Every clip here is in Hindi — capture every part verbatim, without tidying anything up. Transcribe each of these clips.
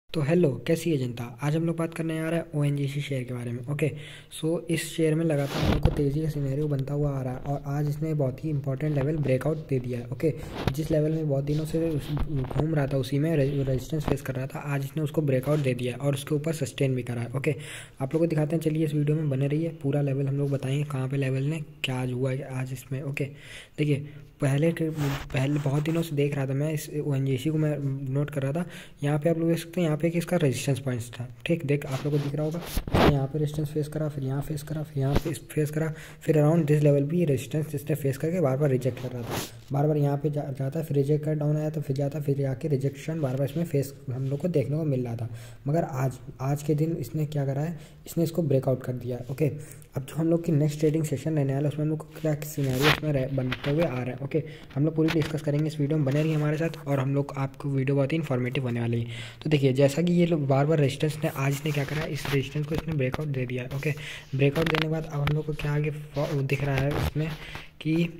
तो हेलो, कैसी है जनता। आज हम लोग बात करने आ रहे हैं ओएनजीसी शेयर के बारे में। ओके, सो इस शेयर में लगातार हम लोग को तेज़ी का सिनेरियो बनता हुआ आ रहा है और आज इसने बहुत ही इंपॉर्टेंट लेवल ब्रेकआउट दे दिया है। ओके, जिस लेवल में बहुत दिनों से घूम रहा था उसी में रेजिस्टेंस फेस कर रहा था, आज इसने उसको ब्रेकआउट दे दिया है और उसके ऊपर सस्टेन भी करा है। ओके, आप लोग को दिखाते हैं, चलिए इस वीडियो में बने रहिए। पूरा लेवल हम लोग बताएंगे कहाँ पे लेवल ने क्या आज हुआ है आज इसमें। ओके, देखिए पहले के पहले बहुत दिनों से देख रहा था मैं इस ओएनजीसी को, मैं नोट कर रहा था। यहाँ पे आप लोग देख सकते हैं, यहाँ पे कि इसका रेजिस्टेंस पॉइंट्स था। ठीक, देख आप लोग को दिख रहा होगा, यहाँ पे रेजिस्टेंस फेस करा, फिर यहाँ फेस करा, फिर यहाँ पे फेस करा, फिर अराउंड दिस लेवल भी रेजिस्टेंस इसने फेस करके बार बार रिजेक्ट कर रहा था। बार बार यहाँ पे जा, जाता फिर रिजेक्ट कर डाउन आया तो फिर जाता, फिर जाके रिजेक्शन बार बार इसमें फेस हम लोग को देखने को मिल रहा था। मगर आज आज के दिन इसने क्या करा है, इसने इसको ब्रेकआउट कर दिया। ओके, अब जो हम लोग की नेक्स्ट ट्रेडिंग सेशन रहने वाला है उसमें हम लोग को क्या सिनेरियो इसमें बनते हुए आ रहा है। ओके, हम लोग पूरी डिस्कस करेंगे इस वीडियो में, बने रहिए हमारे साथ और हम लोग आपको वीडियो बहुत ही इन्फॉर्मेटिव होने वाली है। तो देखिए, जैसा कि ये लोग बार बार रेजिस्टेंस ने आज इसने क्या करा है, इस रेजिस्टेंस को इसने ब्रेकआउट दे दिया है। ओके, ब्रेकआउट देने के बाद अब हम लोग को क्या आगे दिख रहा है इसमें कि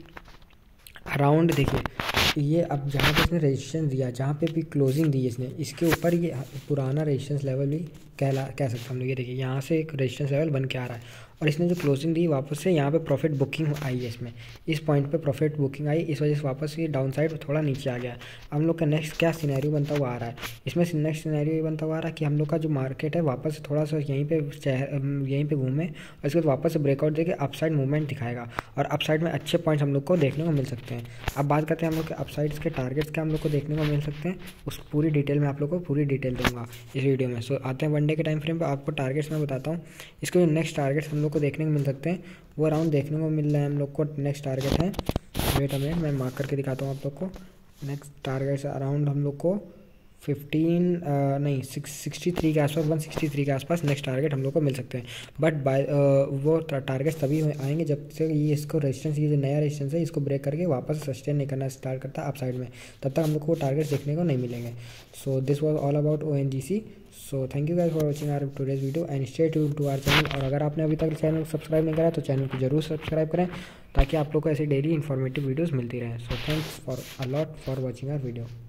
अराउंड देखिए ये अब जहाँ पे इसने रेजिस्टेंस दिया, जहाँ पे भी क्लोजिंग दी इसने, इसके ऊपर ये पुराना रेजिस्टेंस लेवल भी कहला कह सकते हैं हम लोग। ये देखिए यहाँ से एक रेजिस्टेंस लेवल बन के आ रहा है और इसने जो क्लोजिंग दी वापस से यहाँ पे प्रॉफिट बुकिंग आई है इसमें, इस पॉइंट पे प्रॉफिट बुकिंग आई, इस वजह से वापस ये डाउन साइड थोड़ा नीचे आ गया। अब हम लोग का नेक्स्ट क्या सिनेरियो बनता हुआ आ रहा है, इसमें नेक्स्ट सिनेरियो ये बनता हुआ आ रहा है कि हम लोग का जो मार्केट है वापस से थोड़ा सा यहीं पे यहीं पे घूमे और इसके बाद वापस से ब्रेकआउट देके अपसाइड मूवमेंट दिखाएगा और अपसाइड में अच्छे पॉइंट्स हम लोग को देखने को मिल सकते हैं। अब बात करते हैं हम लोग के अपसाइड्स के टारगेट्स क्या हम लोग को देखने को मिल सकते हैं, उस पूरी डिटेल में आप लोग को पूरी डिटेल दूंगा इस वीडियो में। सो आते हैं वन डे के टाइम फ्रेम पर, आपको टारगेट्स मैं बताता हूँ। इसके जो नेक्स्ट टारगेट्स हम लोग को देखने को मिल सकते हैं वो अराउंड देखने को मिल रहा है हम लोग को। नेक्स्ट टारगेट है, वेट अ मिनट मैं मार्क करके दिखाता हूँ आप लोग को। नेक्स्ट टारगेट्स अराउंड हम लोग को फिफ्टीन नहीं सिक्स सिक्सटी थ्री के आसपास, वन सिक्सटी थ्री के आसपास नेक्स्ट टारगेट हम लोग को मिल सकते हैं। बट बाय वो टारगेट्स तभी आएंगे जब से ये इसको रेजिस्टेंस, ये जो नया रेजिस्टेंस है इसको ब्रेक करके वापस सस्टेन नहीं करना स्टार्ट करता अप साइड में, तब तक हम लोग को टारगेट्स देखने को नहीं मिलेंगे। So this was all about ONGC. So thank you guys for watching our today's video and stay tuned to our channel. और अगर आपने अभी तक चैनल को सब्सक्राइब नहीं करा तो चैनल को जरूर सब्सक्राइब करें ताकि आप लोग को ऐसे डेली इन्फॉर्मेटिव वीडियोज़ मिलती रहें। So thanks for a lot for watching our video.